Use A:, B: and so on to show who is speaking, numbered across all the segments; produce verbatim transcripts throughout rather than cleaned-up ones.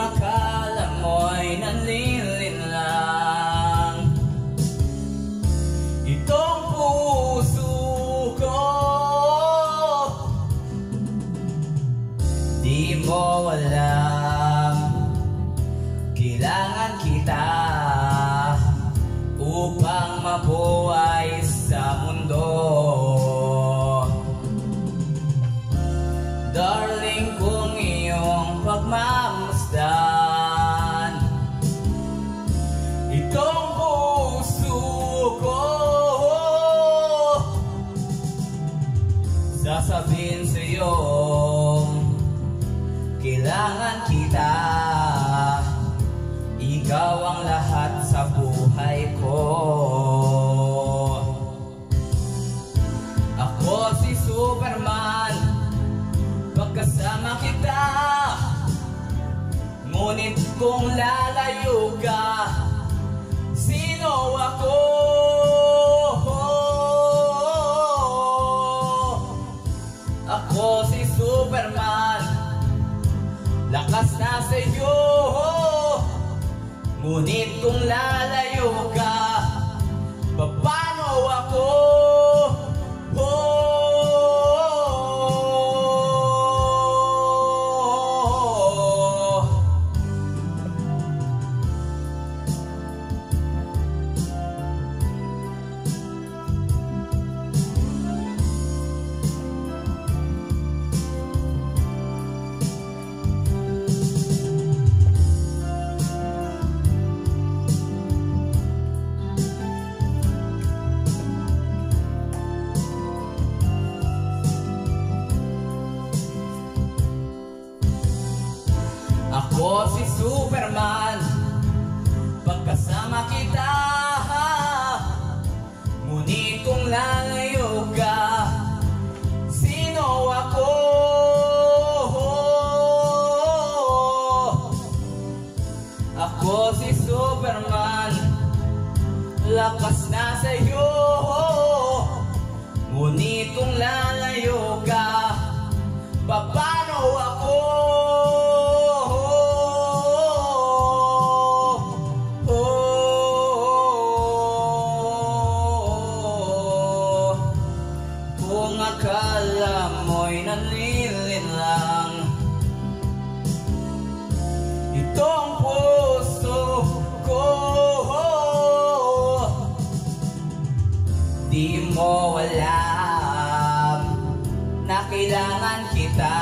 A: akala mo'y nanlilinlang. Itong puso ko, di mo alam, kailangan kita upang mabuhay sa mundo. Darling, kung iyong pagmamasdan itong puso ko, sasabihin sa'yo, kailangan kita, ikaw ang lahat sa buhay ko. Ako si Superman, pagkasama kita, ngunit kung lalayo ka, sino ako? Ako si Superman, lakas na sa'yo, ngunit kung lalayo ka, paano ako? Ako si Superman, pagkasama kita, ngunit kung lalayo ka, sino ako? Ako si Superman, lakas na sa'yo, ngunit kung lalayo ka, paano ako? Kung akala mo'y nanlilinlang itong puso ko, di mo alam na kailangan kita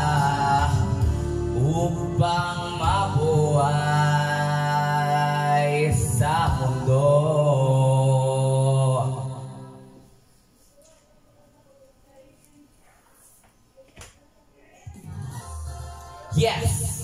A: upang mabuhay sa mundo. Yes!